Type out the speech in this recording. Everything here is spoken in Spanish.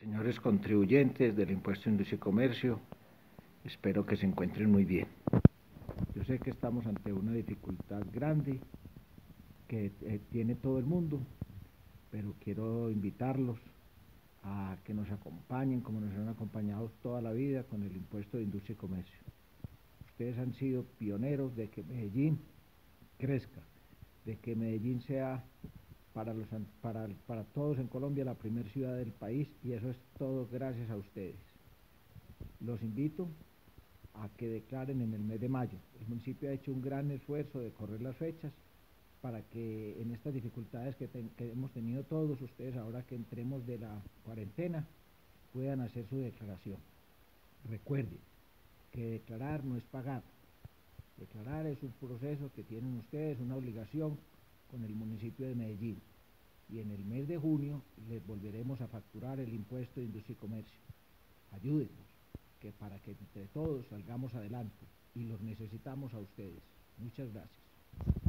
Señores contribuyentes del impuesto de industria y comercio, espero que se encuentren muy bien. Yo sé que estamos ante una dificultad grande que tiene todo el mundo, pero quiero invitarlos a que nos acompañen como nos han acompañado toda la vida con el impuesto de industria y comercio. Ustedes han sido pioneros de que Medellín crezca, de que Medellín sea para todos en Colombia la primera ciudad del país, y eso es todo gracias a ustedes. Los invito a que declaren en el mes de mayo. El municipio ha hecho un gran esfuerzo de correr las fechas para que en estas dificultades que hemos tenido todos ustedes, ahora que entremos de la cuarentena, puedan hacer su declaración. Recuerden que declarar no es pagar. Declarar es un proceso que tienen ustedes, una obligación con el municipio de Medellín. Y en el mes de junio les volveremos a facturar el impuesto de industria y comercio. Ayúdennos, para que entre todos salgamos adelante, y los necesitamos a ustedes. Muchas gracias.